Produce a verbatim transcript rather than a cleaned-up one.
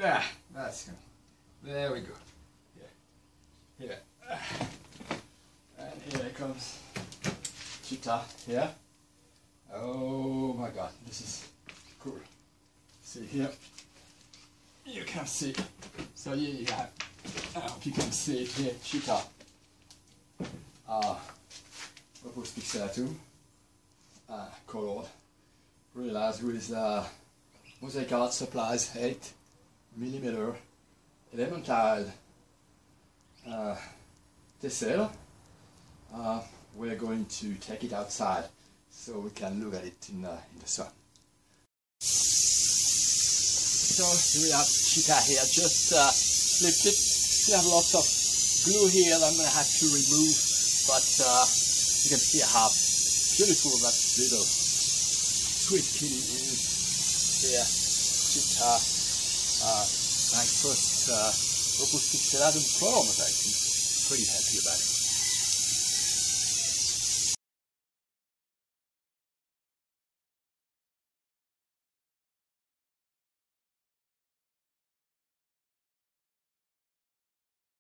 Yeah, that's good. There we go. Here. Here. And here comes Cheetah. Here. Oh my god, this is cool. See here. You can see. So here you have. I hope you can see it here. Cheetah. Uh, Opus Pixellatum. Uh, colored. Realized with uh, Mosaic Art supplies eight millimeter elemental uh, tessel. Uh, we're going to take it outside so we can look at it in, uh, in the sun. So we have Cheetah here, just uh, flipped it. We have lots of glue here that I'm going to have to remove, but uh, you can see how beautiful that little sweet kitty is here. Cheetah, uh, my first uh, Opus Pixellatum color mosaic. I'm pretty happy about it.